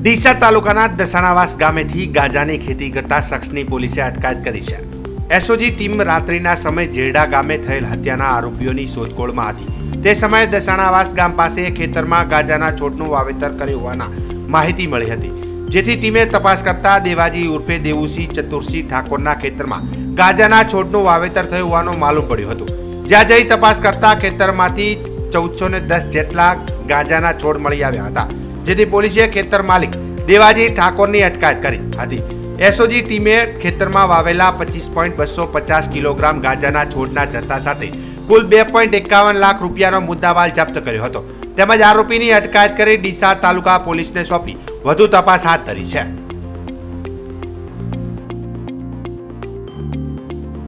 ડીસા તાલુકાના દસાણાવાસ ગામેથી ગાંજાની ખેતી કરતા શખ્સની પોલીસે અટકાયત કરી છે। એસઓજી ટીમ રાત્રિના સમયે જેરડા ગામે થયેલ હત્યાના આરોપીઓની શોધખોળમાં હતી। તે સમયે દસાણાવાસ ગામ પાસે ખેતરમાં ગાંજાના છોડનું વાવેતર કર્યું હોવાના માહિતી મળી હતી, જેથી ટીમે તપાસ કરતા દેવાજી ઉર્ફે દેવુસિંહ ચતુરસિંહ ઠાકોરના ખેતરમાં ગાંજાના છોડનું વાવેતર થયું હોવાનું માલુમ પડ્યું હતું। જ્યાં જઈ તપાસ કરતા ખેતરમાંથી 1410 જેટલા ગાંજાના છોડ મળી આવ્યા હતા, જેથી પોલીસે ખેતર માલિક દેવાજી ઠાકોરની અટકાયત કરી હતી। એસઓજી ટીમે ખેતરમાં વાવેલા 25.250 કિલોગ્રામ ગાંજાના છોડના જથ્થા સાથે કુલ 2.51 લાખ રૂપિયાનો મુદ્દામાલ જપ્ત કર્યો હતો, તેમજ આરોપીની અટકાયત કરી ડીસા તાલુકા પોલીસને સોંપી વધુ તપાસ હાથ ધરી છે।